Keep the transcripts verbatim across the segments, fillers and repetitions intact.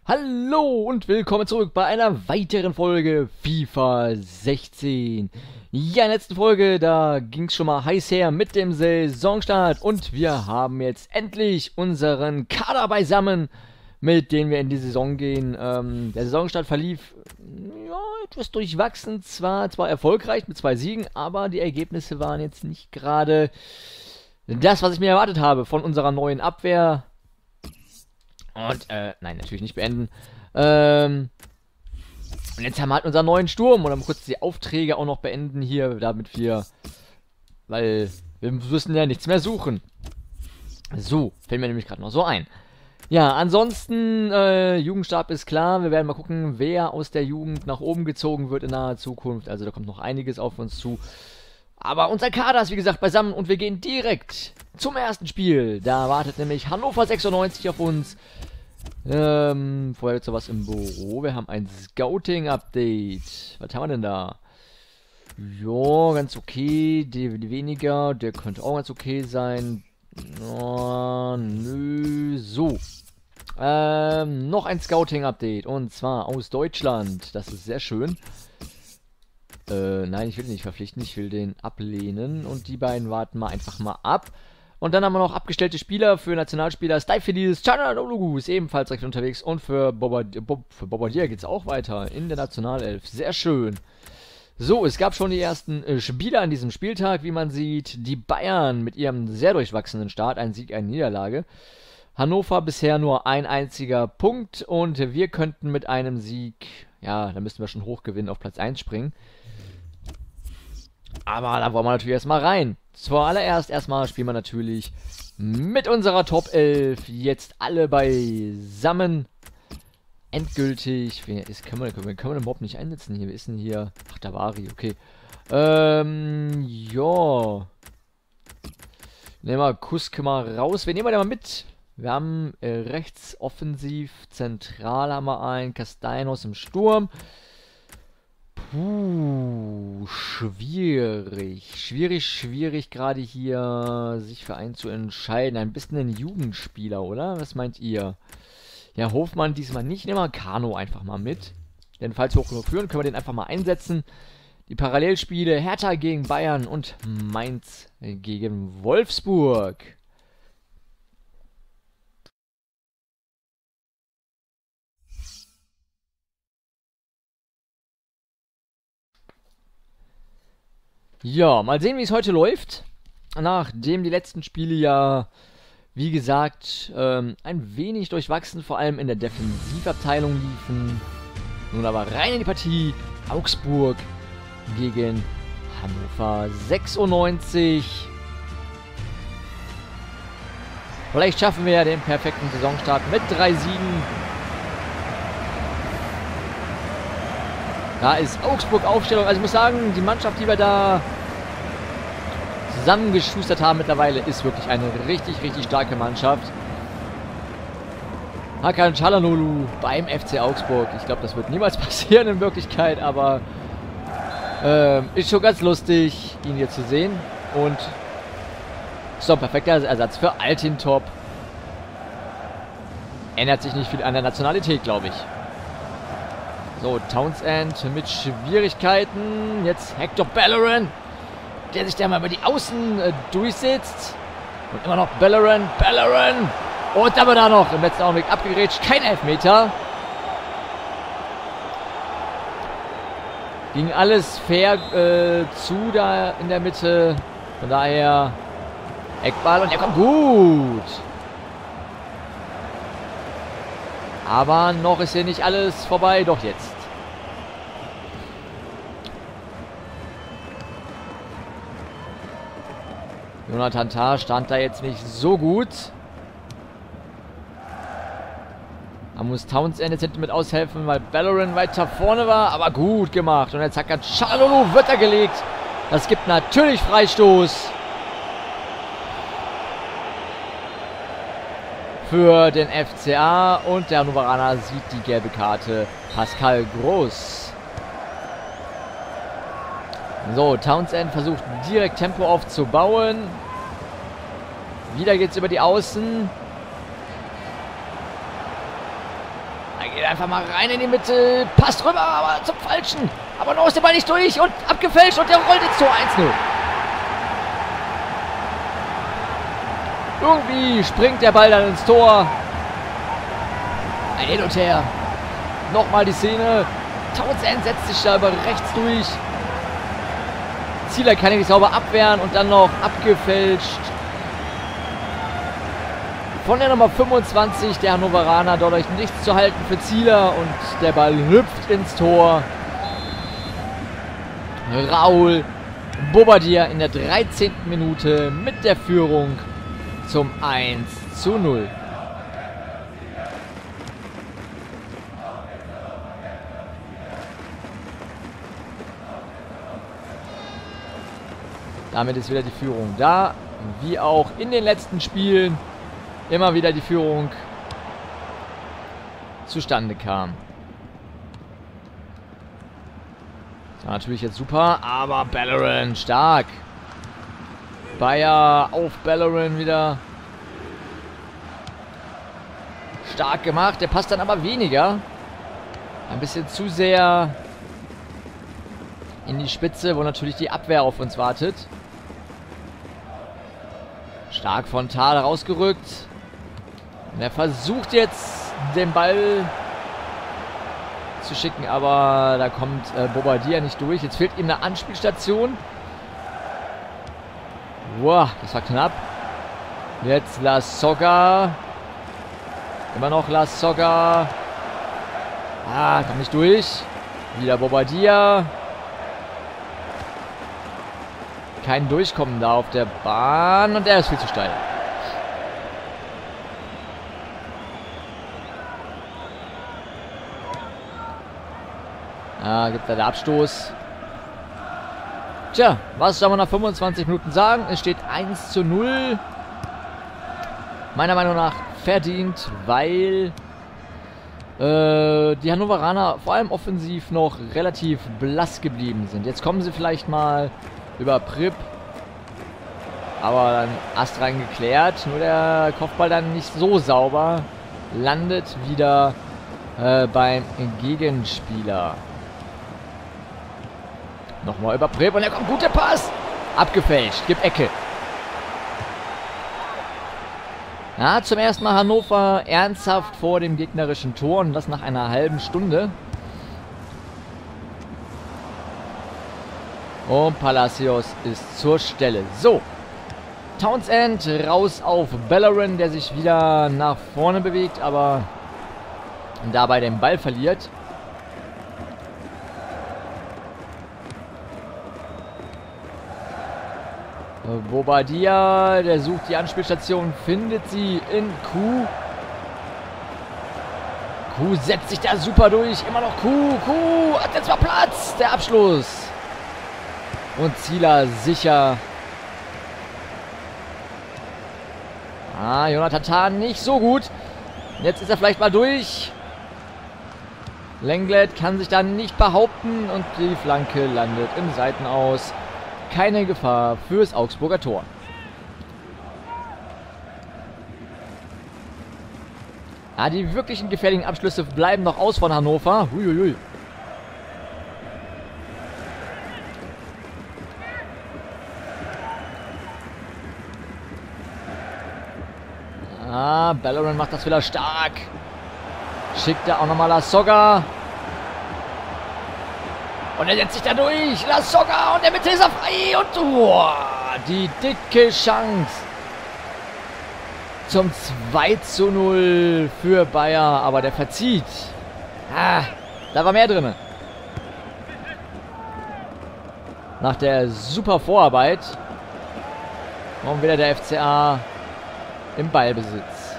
Hallo und willkommen zurück bei einer weiteren Folge FIFA sechzehn. Ja, in der letzten Folge, da ging es schon mal heiß her mit dem Saisonstart und wir haben jetzt endlich unseren Kader beisammen, mit dem wir in die Saison gehen. Ähm, der Saisonstart verlief ja, etwas durchwachsen, zwar, zwar erfolgreich mit zwei Siegen, aber die Ergebnisse waren jetzt nicht gerade das, was ich mir erwartet habe von unserer neuen Abwehr. Und, äh, nein, natürlich nicht beenden. Ähm, und jetzt haben wir halt unseren neuen Sturm. Und dann kurz die Aufträge auch noch beenden hier, damit wir, weil wir müssen ja nichts mehr suchen. So, fällt mir nämlich gerade noch so ein. Ja, ansonsten, äh, Jugendstab ist klar. Wir werden mal gucken, wer aus der Jugend nach oben gezogen wird in naher Zukunft. Also da kommt noch einiges auf uns zu. Aber unser Kader ist wie gesagt beisammen und wir gehen direkt zum ersten Spiel. Da wartet nämlich Hannover sechsundneunzig auf uns. Ähm, vorher jetzt sowas im Büro. Wir haben ein Scouting-Update. Was haben wir denn da? Ja, ganz okay. Die, die weniger, der könnte auch ganz okay sein. Oh, nö, so. Ähm, noch ein Scouting-Update. Und zwar aus Deutschland. Das ist sehr schön. Äh, nein, ich will den nicht verpflichten, ich will den ablehnen und die beiden warten mal einfach mal ab. Und dann haben wir noch abgestellte Spieler für Nationalspieler. Staifelis Cananoglu ist ebenfalls direkt unterwegs und für Bombardier, Bob, für Bombardier geht es auch weiter in der Nationalelf. Sehr schön. So, es gab schon die ersten äh, Spieler an diesem Spieltag, wie man sieht. Die Bayern mit ihrem sehr durchwachsenen Start, ein Sieg, eine Niederlage. Hannover bisher nur ein einziger Punkt und wir könnten mit einem Sieg, ja, da müssten wir schon hoch gewinnen, auf Platz eins springen. Aber da wollen wir natürlich erstmal rein. Zuallererst erstmal spielen wir natürlich mit unserer Top elf. Jetzt alle beisammen. Endgültig. Wer ist, können, wir, können, wir, können wir den überhaupt nicht einsetzen hier? Wer ist denn hier? Ach, Davari, okay. Ähm, ja. Nehmen wir Kuske mal raus. Wen nehmen wir denn mal mit? Wir haben äh, rechts offensiv, zentral haben wir einen. Castellanos im Sturm. Puh, schwierig. Schwierig, schwierig gerade hier sich für einen zu entscheiden. Ein bisschen ein Jugendspieler, oder? Was meint ihr? Ja, Hofmann diesmal nicht. Nehmen wir Kano einfach mal mit. Denn falls wir hoch genug führen, können wir den einfach mal einsetzen. Die Parallelspiele Hertha gegen Bayern und Mainz gegen Wolfsburg. Ja, mal sehen, wie es heute läuft. Nachdem die letzten Spiele ja, wie gesagt, ähm, ein wenig durchwachsen, vor allem in der Defensivabteilung liefen. Nun aber rein in die Partie. Augsburg gegen Hannover sechsundneunzig. Vielleicht schaffen wir ja den perfekten Saisonstart mit drei Siegen. Da ist Augsburg Aufstellung. Also ich muss sagen, die Mannschaft, die wir da zusammengeschustert haben mittlerweile, ist wirklich eine richtig, richtig starke Mannschaft. Hakan Çalhanoğlu beim F C Augsburg. Ich glaube, das wird niemals passieren in Wirklichkeit, aber ähm, ist schon ganz lustig, ihn hier zu sehen. Und ist doch ein perfekter Ersatz für Altintop. Ändert sich nicht viel an der Nationalität, glaube ich. So, Townsend mit Schwierigkeiten. Jetzt Hector Bellerin, der sich da mal über die Außen äh, durchsetzt. Und immer noch Bellerin, Bellerin. Und aber da noch im letzten Augenblick abgegrätscht. Kein Elfmeter. Ging alles fair äh, zu da in der Mitte. Von daher Eckball und er kommt gut. Aber noch ist hier nicht alles vorbei. Doch jetzt. Jonathan Tah stand da jetzt nicht so gut. Da muss Townsend jetzt hinten mit aushelfen, weil Bellerin weiter vorne war. Aber gut gemacht. Und jetzt hat Çalhanoğlu wird er gelegt. Das gibt natürlich Freistoß. Für den F C A. Und der Hannoveraner sieht die gelbe Karte. Pascal Groß. So, Townsend versucht direkt Tempo aufzubauen. Wieder geht's über die Außen. Geht einfach mal rein in die Mitte. Passt rüber, aber zum Falschen. Aber noch ist der Ball nicht durch und abgefälscht und der rollt jetzt zu eins null. Irgendwie springt der Ball dann ins Tor. Ein Hin und Her. Nochmal die Szene. Townsend setzt sich da über rechts durch. Zieler kann ihn nicht sauber abwehren und dann noch abgefälscht. Von der Nummer fünfundzwanzig, der Hannoveraner, dadurch nichts zu halten für Zieler und der Ball hüpft ins Tor. Raul Bobadilla in der dreizehnten Minute mit der Führung zum eins zu null. Damit ist wieder die Führung da, wie auch in den letzten Spielen immer wieder die Führung zustande kam. Das war natürlich jetzt super, aber Bellerin stark. Bayer auf Bellerin wieder. Stark gemacht, der passt dann aber weniger. Ein bisschen zu sehr in die Spitze, wo natürlich die Abwehr auf uns wartet. Stark von Thal rausgerückt. Und er versucht jetzt, den Ball zu schicken, aber da kommt äh, Bobadilla nicht durch. Jetzt fehlt ihm eine Anspielstation. Wow, das war knapp. Jetzt Lasogga. Immer noch Lasogga. Ah, kommt nicht durch. Wieder Bobadilla. Kein Durchkommen da auf der Bahn und der ist viel zu steil. Ah, gibt da der Abstoß. Tja, was soll man nach fünfundzwanzig Minuten sagen? Es steht eins zu null. Meiner Meinung nach verdient, weil äh, die Hannoveraner vor allem offensiv noch relativ blass geblieben sind. Jetzt kommen sie vielleicht mal über Prip. Aber dann astrein geklärt. Nur der Kopfball dann nicht so sauber. Landet wieder äh, beim Gegenspieler. Nochmal über Prip und da kommt guter Pass. Abgefälscht. Gibt Ecke. Ja, zum ersten Mal Hannover ernsthaft vor dem gegnerischen Tor und das nach einer halben Stunde. Und Palacios ist zur Stelle. So. Townsend raus auf Bellerin, der sich wieder nach vorne bewegt, aber dabei den Ball verliert. Bobadilla, der sucht die Anspielstation, findet sie in Kuh. Kuh setzt sich da super durch. Immer noch Kuh. Kuh hat jetzt mal Platz. Der Abschluss. Und Zieler sicher. Ah, Jonathan Tah nicht so gut. Jetzt ist er vielleicht mal durch. Lenglet kann sich da nicht behaupten und die Flanke landet im Seitenaus. Keine Gefahr fürs Augsburger Tor. Ah, die wirklichen gefährlichen Abschlüsse bleiben noch aus von Hannover. Huiuiui. Ah, Bellerin macht das wieder stark. Schickt er auch nochmal Lasogga. Und er setzt sich da durch. Lasogga und der Mitte ist er frei. Und oh, die dicke Chance zum zwei zu null für Bayer. Aber der verzieht. Ah, da war mehr drin. Nach der super Vorarbeit. Und wieder der F C A im Ballbesitz.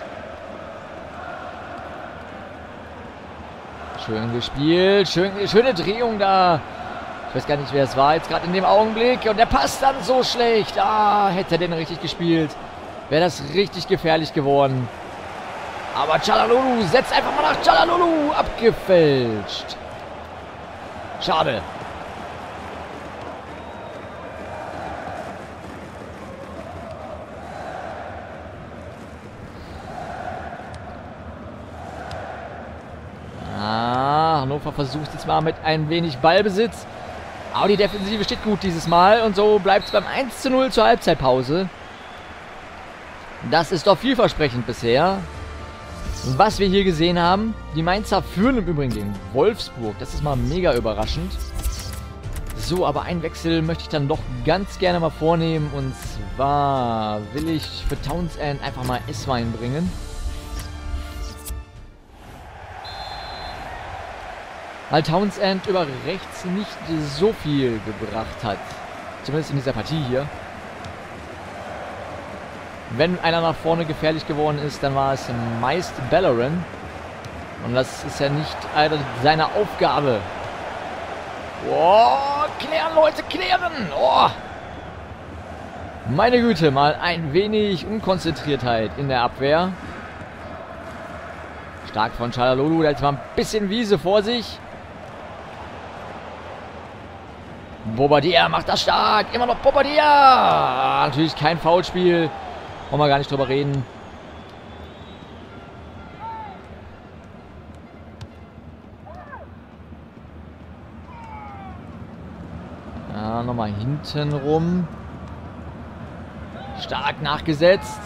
Schön gespielt. Schön, schöne Drehung da. Ich weiß gar nicht, wer es war jetzt gerade in dem Augenblick. Und der passt dann so schlecht. Ah, hätte er den richtig gespielt, wäre das richtig gefährlich geworden. Aber Çalhanoğlu setzt einfach mal nach Çalhanoğlu. Abgefälscht. Schade. versucht es jetzt mal mit ein wenig Ballbesitz. Aber die Defensive steht gut dieses Mal. Und so bleibt es beim eins zu null zur Halbzeitpause. Das ist doch vielversprechend bisher. Was wir hier gesehen haben. Die Mainzer führen im Übrigen gegen Wolfsburg. Das ist mal mega überraschend. So, aber einen Wechsel möchte ich dann doch ganz gerne mal vornehmen. Und zwar will ich für Townsend einfach mal Esswein bringen. Weil Townsend über rechts nicht so viel gebracht hat. Zumindest in dieser Partie hier. Wenn einer nach vorne gefährlich geworden ist, dann war es meist Bellerin. Und das ist ja nicht seine Aufgabe. Oh, klären, Leute, klären! Oh. Meine Güte, mal ein wenig Unkonzentriertheit in der Abwehr. Stark von Çalhanoğlu, der hat jetzt mal ein bisschen Wiese vor sich. Bobadilla macht das stark. Immer noch Bobadilla. Natürlich kein Foulspiel. Wollen wir gar nicht drüber reden. Ja, nochmal hinten rum. Stark nachgesetzt.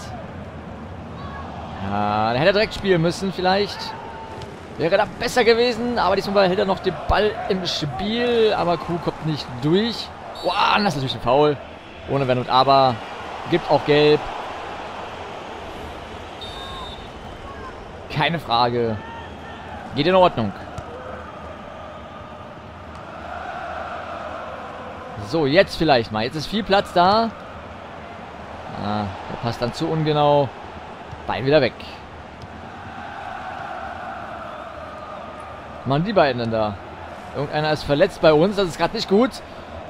Ja, da hätte er direkt spielen müssen vielleicht. Wäre da besser gewesen, aber diesmal hält er noch den Ball im Spiel. Aber Kuh kommt nicht durch. Wow, das ist natürlich ein Foul. Ohne Wenn und Aber. Gibt auch Gelb. Keine Frage. Geht in Ordnung. So, jetzt vielleicht mal. Jetzt ist viel Platz da. Ah, der passt dann zu ungenau. Bein wieder weg. Mann, die beiden denn da? Irgendeiner ist verletzt bei uns. Das ist gerade nicht gut.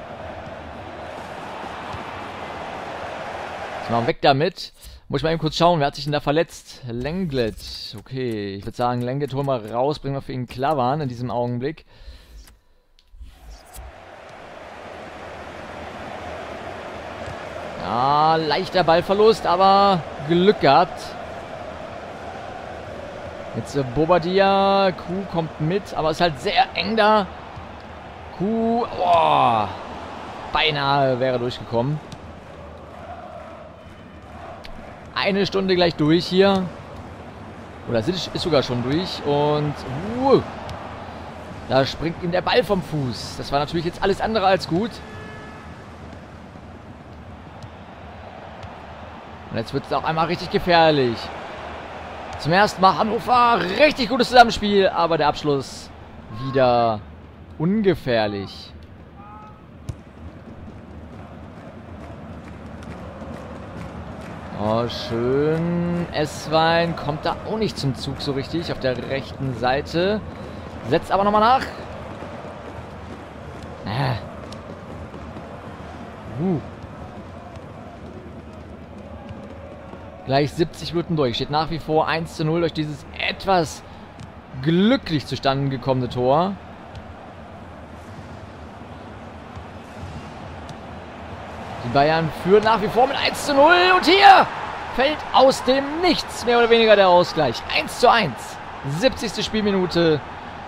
Jetzt mal weg damit. Muss ich mal eben kurz schauen. Wer hat sich denn da verletzt? Lenglet. Okay, ich würde sagen, Lenglet holen wir raus. Bringen wir für ihn Klavan in diesem Augenblick. Ja, leichter Ballverlust, aber Glück gehabt. Jetzt äh, Bobadilla. Kuh kommt mit, aber ist halt sehr eng da. Kuh, oh, beinahe wäre durchgekommen. Eine Stunde gleich durch hier. Oder ist sogar schon durch. Und uh, da springt ihm der Ball vom Fuß. Das war natürlich jetzt alles andere als gut. Und jetzt wird es auch einmal richtig gefährlich. Zum ersten Mal Hannover. Richtig gutes Zusammenspiel. Aber der Abschluss wieder ungefährlich. Oh, schön. Esswein kommt da auch nicht zum Zug so richtig. Auf der rechten Seite. Setzt aber nochmal nach. Äh. Uh. Gleich siebzig Minuten durch. Steht nach wie vor eins zu null durch dieses etwas glücklich zustande gekommene Tor. Die Bayern führen nach wie vor mit eins zu null. Und hier fällt aus dem Nichts mehr oder weniger der Ausgleich. eins zu eins. siebzigste Spielminute.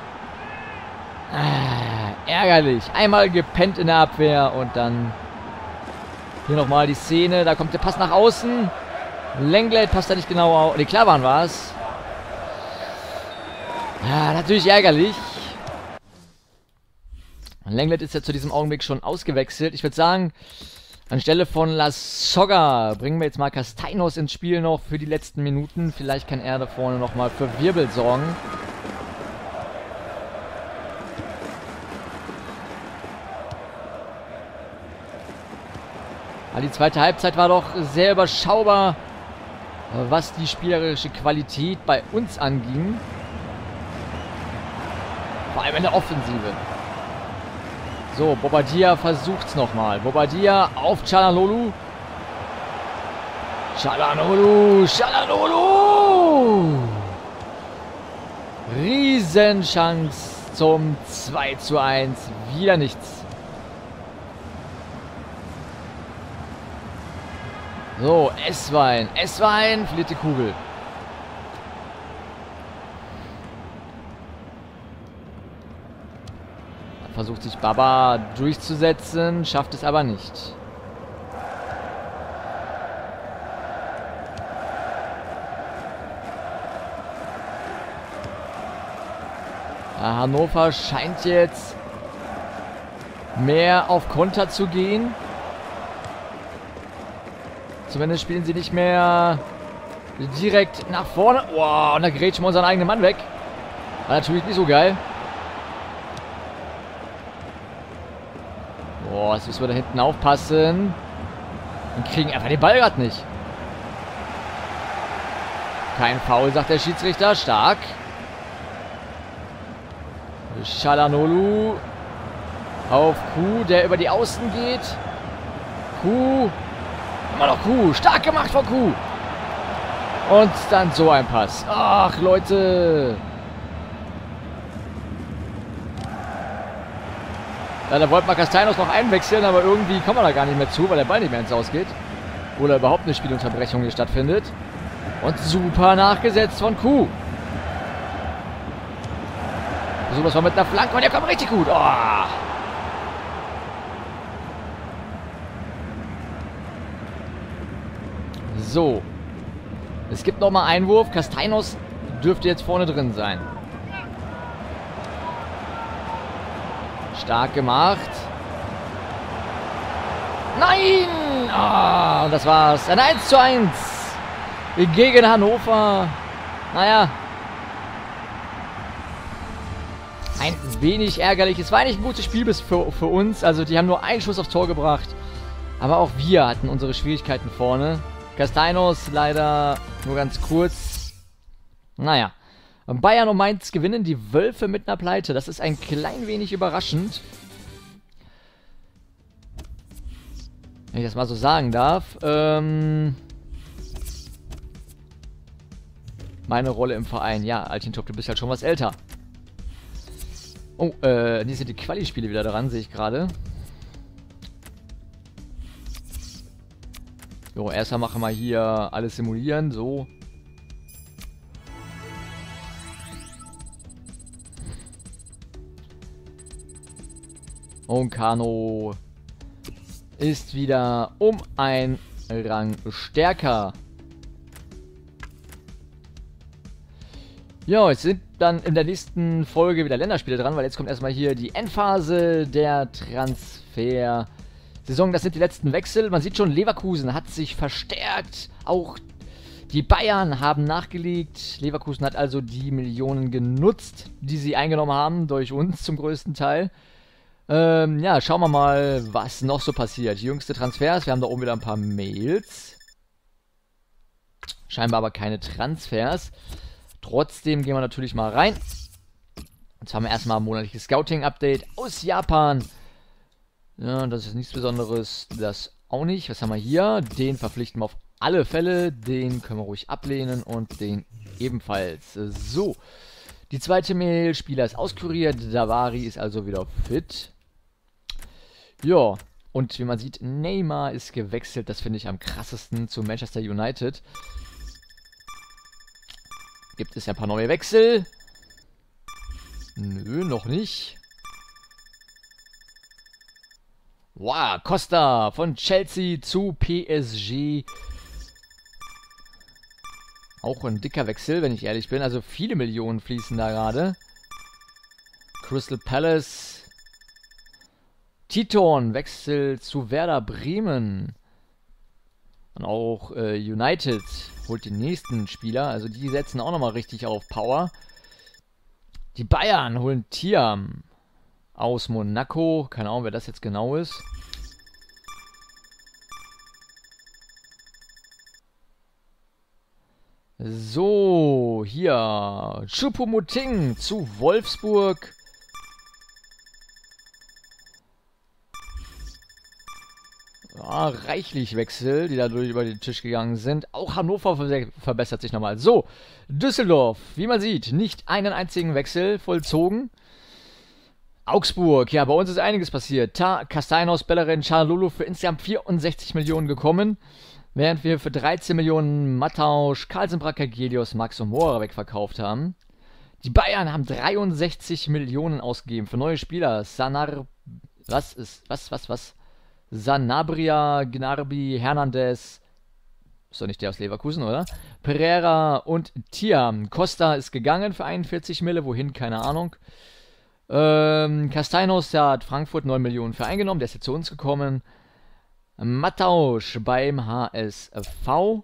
Ah, ärgerlich. Einmal gepennt in der Abwehr und dann hier nochmal die Szene. Da kommt der Pass nach außen. Lenglet passt da nicht genau auf. Ne, Klavan war es. Ja, natürlich ärgerlich. Lenglet ist ja zu diesem Augenblick schon ausgewechselt. Ich würde sagen, anstelle von Lasogga bringen wir jetzt mal Castaños ins Spiel noch für die letzten Minuten. Vielleicht kann er da vorne nochmal für Wirbel sorgen. Aber die zweite Halbzeit war doch sehr überschaubar, was die spielerische Qualität bei uns anging. Vor allem in der Offensive. So, Bobadilla versucht's nochmal. Bobadilla auf Çalhanoğlu. Çalhanoğlu, Çalhanoğlu! Riesenchance zum zwei zu eins. Wieder nichts. So, Esswein. Esswein verliert die Kugel. versucht sich Baba durchzusetzen, schafft es aber nicht. Ja, Hannover scheint jetzt mehr auf Konter zu gehen. Zumindest spielen sie nicht mehr direkt nach vorne. Wow, und da grätschen wir unseren eigenen Mann weg. War natürlich nicht so geil. Boah, jetzt müssen wir da hinten aufpassen. Und kriegen einfach den Ball gerade nicht. Kein Foul, sagt der Schiedsrichter. Stark. Çalhanoğlu auf Kuh, der über die Außen geht. Kuh. Immer noch Kuh. Stark gemacht von Kuh. Und dann so ein Pass. Ach, Leute. Ja, da wollte man Castellanos noch einwechseln, aber irgendwie kommen wir da gar nicht mehr zu, weil der Ball nicht mehr ins Aus geht. Oder überhaupt eine Spielunterbrechung hier stattfindet. Und super nachgesetzt von Kuh. So, was war mit einer Flanke und der kommt richtig gut. Oh. So. Es gibt nochmal Einwurf. Castellanos dürfte jetzt vorne drin sein. Stark gemacht. Nein! Ah, und das war's. Ein eins zu eins gegen Hannover. Naja. Ein wenig ärgerlich. Es war eigentlich ein gutes Spiel bis für, für uns. Also die haben nur einen Schuss aufs Tor gebracht. Aber auch wir hatten unsere Schwierigkeiten vorne. Castellanos leider nur ganz kurz. Naja. Bayern und Mainz gewinnen, die Wölfe mit einer Pleite. Das ist ein klein wenig überraschend. Wenn ich das mal so sagen darf. Ähm Meine Rolle im Verein. Ja, Altintop, du bist halt schon was älter. Oh, äh, hier sind die Quali-Spiele wieder dran, sehe ich gerade. So, erstmal machen wir hier alles simulieren, so. Und Kano ist wieder um ein Rang stärker. Ja, jetzt sind dann in der nächsten Folge wieder Länderspiele dran, weil jetzt kommt erstmal hier die Endphase der Transfer-Saison. Das sind die letzten Wechsel. Man sieht schon, Leverkusen hat sich verstärkt. Auch die Bayern haben nachgelegt. Leverkusen hat also die Millionen genutzt, die sie eingenommen haben, durch uns zum größten Teil. Ähm, ja, schauen wir mal, was noch so passiert. Jüngste Transfers, wir haben da oben wieder ein paar Mails. Scheinbar aber keine Transfers. Trotzdem gehen wir natürlich mal rein. Jetzt haben wir erstmal ein monatliches Scouting-Update aus Japan. Ja, das ist nichts Besonderes. Das auch nicht. Was haben wir hier? Den verpflichten wir auf alle Fälle. Den können wir ruhig ablehnen und den ebenfalls. So. Die zweite Mail. Spieler ist auskuriert. Davari ist also wieder fit. Ja. Und wie man sieht, Neymar ist gewechselt. Das finde ich am krassesten zu Manchester United. Gibt es ja ein paar neue Wechsel? Nö, noch nicht. Wow, Costa von Chelsea zu P S G. Auch ein dicker Wechsel, wenn ich ehrlich bin. Also viele Millionen fließen da gerade. Crystal Palace. Titon Wechsel zu Werder Bremen. Und auch äh, United holt den nächsten Spieler. Also die setzen auch nochmal richtig auf Power. Die Bayern holen Thiam aus Monaco. Keine Ahnung, wer das jetzt genau ist. So, hier. Choupo-Moting zu Wolfsburg. Ja, reichlich Wechsel, die dadurch über den Tisch gegangen sind. Auch Hannover ver verbessert sich nochmal. So, Düsseldorf, wie man sieht, nicht einen einzigen Wechsel vollzogen. Augsburg, ja, bei uns ist einiges passiert. Ta Castellanos, Bellerin, Çalhanoğlu für insgesamt vierundsechzig Millionen gekommen. Während wir für dreizehn Millionen Mattausch, Carlsen, Bracker, Gelios, Max und Moura wegverkauft haben. Die Bayern haben dreiundsechzig Millionen ausgegeben für neue Spieler. Sanar... Was ist... Was, was, was? Sanabria, Gnarbi, Hernandez... Ist doch nicht der aus Leverkusen, oder? Pereira und Thiam. Costa ist gegangen für einundvierzig Mille. Wohin? Keine Ahnung. Ähm, Castellanos, der hat Frankfurt neun Millionen für eingenommen. Der ist jetzt zu uns gekommen. Mattausch beim H S V.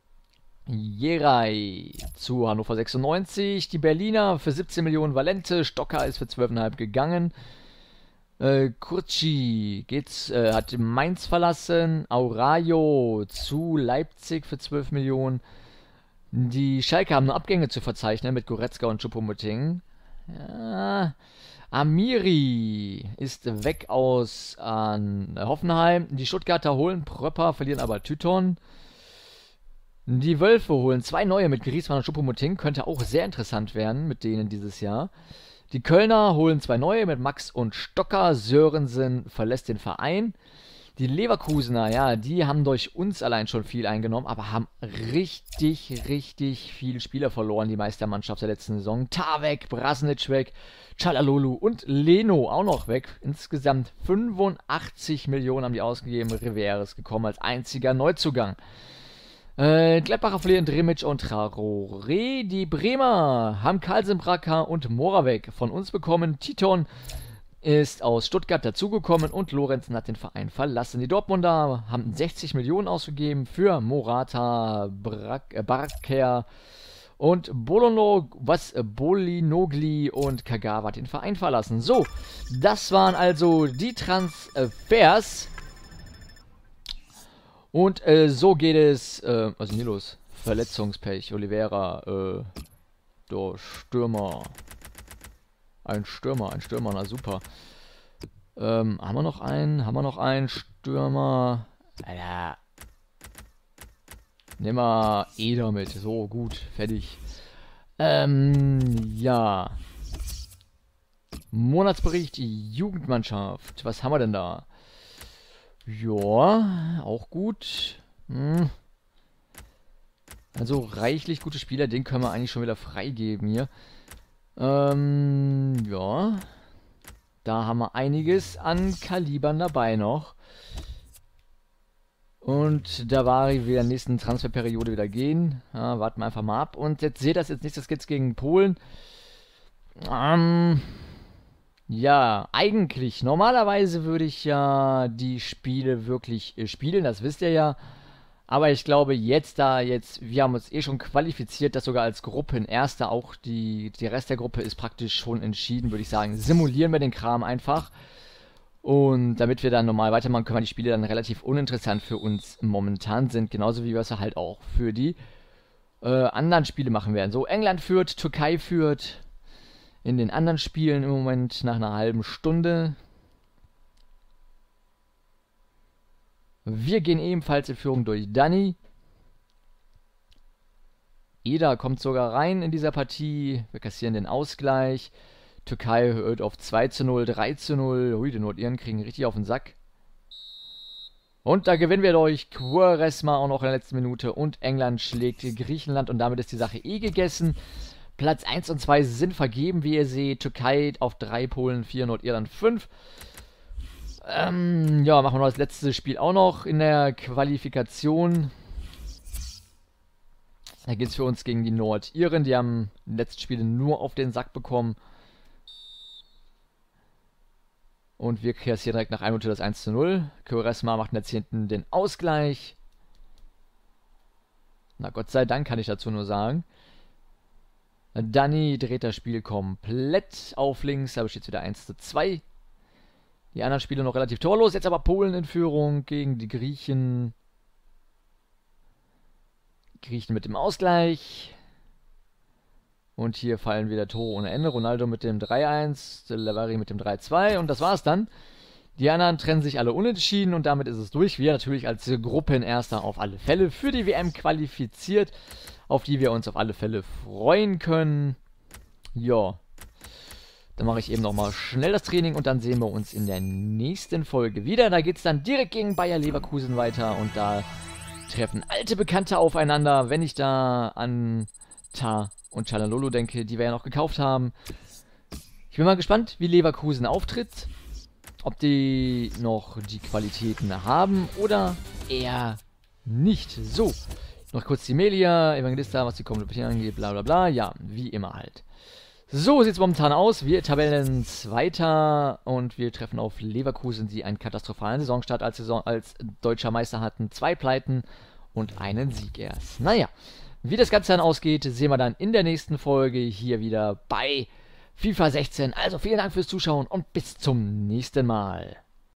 Jerai zu Hannover sechsundneunzig. Die Berliner für siebzehn Millionen. Valente. Stocker ist für zwölf Komma fünf gegangen. Äh, Kurci geht's, äh, hat Mainz verlassen. Aurayo zu Leipzig für zwölf Millionen. Die Schalke haben nur Abgänge zu verzeichnen mit Goretzka und Choupo-Moting. Ja. Amiri ist weg aus an Hoffenheim. Die Stuttgarter holen Pröpper, verlieren aber Tyton. Die Wölfe holen zwei neue mit Griezmann und Choupo-Moting. Könnte auch sehr interessant werden mit denen dieses Jahr. Die Kölner holen zwei neue mit Max und Stocker. Sörensen verlässt den Verein. Die Leverkusener, ja, die haben durch uns allein schon viel eingenommen, aber haben richtig, richtig viele Spieler verloren, die Meistermannschaft der letzten Saison. Tavek, Brasnic weg, Çalhanoğlu und Leno auch noch weg. Insgesamt fünfundachtzig Millionen haben die ausgegeben. Rivera ist gekommen als einziger Neuzugang. Äh, Gladbacher verlieren Dremic und Traoré. Die Bremer haben Carlsen, Braka und Moravec von uns bekommen. Titon ist aus Stuttgart dazugekommen und Lorenzen hat den Verein verlassen. Die Dortmunder haben sechzig Millionen ausgegeben für Morata, Brak, äh, Barker und Bolono, was, äh, Bolinogli und Kagawa hat den Verein verlassen. So, das waren also die Transfers. Und äh, so geht es, äh, was ist denn hier los? Verletzungspech, Oliveira, äh, der Stürmer. Ein Stürmer, ein Stürmer, na super. Ähm, haben wir noch einen? Haben wir noch einen Stürmer? Alter. Nehmen wir Eder mit. So, gut, fertig. Ähm, ja. Monatsbericht, Jugendmannschaft. Was haben wir denn da? Ja, auch gut. Hm. Also reichlich gute Spieler, den können wir eigentlich schon wieder freigeben hier. Ähm, ja. Da haben wir einiges an Kalibern dabei noch. Und da war wir in der nächsten Transferperiode wieder gehen. Ja, warten wir einfach mal ab. Und jetzt seht ihr das jetzt nicht, das geht's gegen Polen. Ähm... Ja, eigentlich. Normalerweise würde ich ja die Spiele wirklich äh, spielen, das wisst ihr ja. Aber ich glaube jetzt, da jetzt, wir haben uns eh schon qualifiziert, dass sogar als Gruppenerster auch die, die Rest der Gruppe ist praktisch schon entschieden, würde ich sagen. Simulieren wir den Kram einfach. Und damit wir dann normal weitermachen, können wir die Spiele dann relativ uninteressant für uns momentan sind. Genauso wie wir es halt auch für die äh, anderen Spiele machen werden. So, England führt, Türkei führt. In den anderen Spielen im Moment nach einer halben Stunde. Wir gehen ebenfalls in Führung durch Dani. Eder kommt sogar rein in dieser Partie. Wir kassieren den Ausgleich. Türkei hört auf zwei zu null, drei zu null. Hui, die Nordiren kriegen richtig auf den Sack. Und da gewinnen wir durch Quaresma auch noch in der letzten Minute. Und England schlägt Griechenland und damit ist die Sache eh gegessen. Platz eins und zwei sind vergeben, wie ihr seht. Türkei auf drei, Polen vier, Nordirland fünf. Ähm, ja, machen wir noch das letzte Spiel auch noch in der Qualifikation. Da geht es für uns gegen die Nordiren. Die haben in den letzten Spielen nur auf den Sack bekommen. Und wir kassieren direkt nach einer Minute das eins zu null. Quaresma macht jetzt hinten den Ausgleich. Na Gott sei Dank, kann ich dazu nur sagen. Dani dreht das Spiel komplett auf links, aber steht wieder eins zu zwei. Die anderen Spiele noch relativ torlos, jetzt aber Polen in Führung gegen die Griechen. Griechen mit dem Ausgleich. Und hier fallen wieder Tore ohne Ende. Ronaldo mit dem drei eins, Lavari mit dem drei zwei und das war's dann. Die anderen trennen sich alle unentschieden und damit ist es durch. Wir natürlich als Gruppenerster auf alle Fälle für die W M qualifiziert, auf die wir uns auf alle Fälle freuen können. Ja, dann mache ich eben nochmal schnell das Training und dann sehen wir uns in der nächsten Folge wieder. Da geht es dann direkt gegen Bayer Leverkusen weiter und da treffen alte Bekannte aufeinander. Wenn ich da an Tah und Çalhanoğlu, denke, die wir ja noch gekauft haben. Ich bin mal gespannt, wie Leverkusen auftritt. Ob die noch die Qualitäten haben oder eher nicht. So, noch kurz die Melia, Evangelista, was die Kommunikation angeht, bla bla bla. Ja, wie immer halt. So sieht es momentan aus. Wir Tabellenzweiter und wir treffen auf Leverkusen, die einen katastrophalen Saisonstart als, Saison, als deutscher Meister hatten. Zwei Pleiten und einen Sieg erst. Naja, wie das Ganze dann ausgeht, sehen wir dann in der nächsten Folge hier wieder bei FIFA sechzehn. Also vielen Dank fürs Zuschauen und bis zum nächsten Mal.